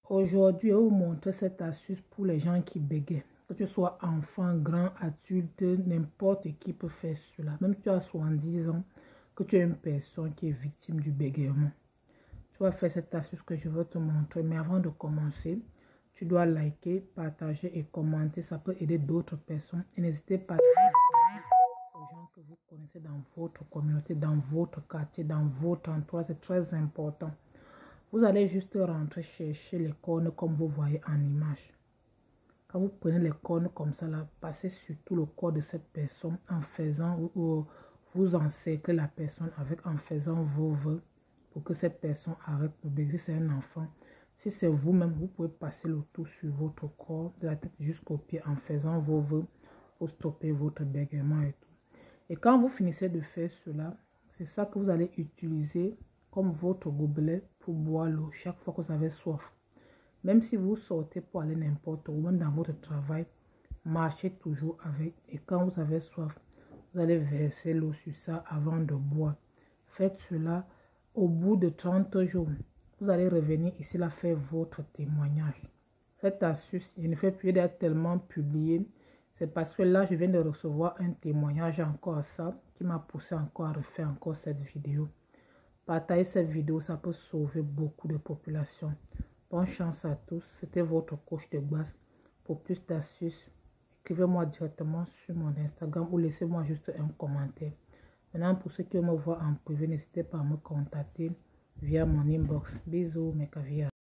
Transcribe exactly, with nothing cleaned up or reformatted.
Aujourd'hui, je vais vous montrer cette astuce pour les gens qui bégayent. Que tu sois enfant, grand, adulte, n'importe qui peut faire cela. Même si tu as soixante-dix ans, que tu es une personne qui est victime du bégaiement. Tu vas faire cette astuce que je vais te montrer. Mais avant de commencer, tu dois liker, partager et commenter. Ça peut aider d'autres personnes. Et n'hésitez pas à dire aux gens que vous connaissez dans votre communauté, dans votre quartier, dans votre entourage. C'est très important. Vous allez juste rentrer chercher les cornes comme vous voyez en image. Quand vous prenez les cornes comme ça, là, passez sur tout le corps de cette personne en faisant, ou vous encerclez la personne avec, en faisant vos vœux pour que cette personne arrête de baiser. Si c'est un enfant, si c'est vous-même, vous pouvez passer le tout sur votre corps, de la tête jusqu'aux pieds en faisant vos vœux pour stopper votre bégaiement et tout. Et quand vous finissez de faire cela, c'est ça que vous allez utiliser comme votre gobelet pour boire l'eau chaque fois que vous avez soif. Même si vous sortez pour aller n'importe où, même dans votre travail, marchez toujours avec. Et quand vous avez soif, vous allez verser l'eau sur ça avant de boire. Faites cela au bout de trente jours. Vous allez revenir ici là faire votre témoignage. Cette astuce, je ne fais plus d'être tellement publié. C'est parce que là, je viens de recevoir un témoignage encore à ça qui m'a poussé encore à refaire encore cette vidéo. Partagez cette vidéo, ça peut sauver beaucoup de populations. Bonne chance à tous. C'était votre coach de base. Pour plus d'astuces, écrivez-moi directement sur mon Instagram ou laissez-moi juste un commentaire. Maintenant, pour ceux qui me voient en privé, n'hésitez pas à me contacter via mon inbox. Bisous, mes caviars.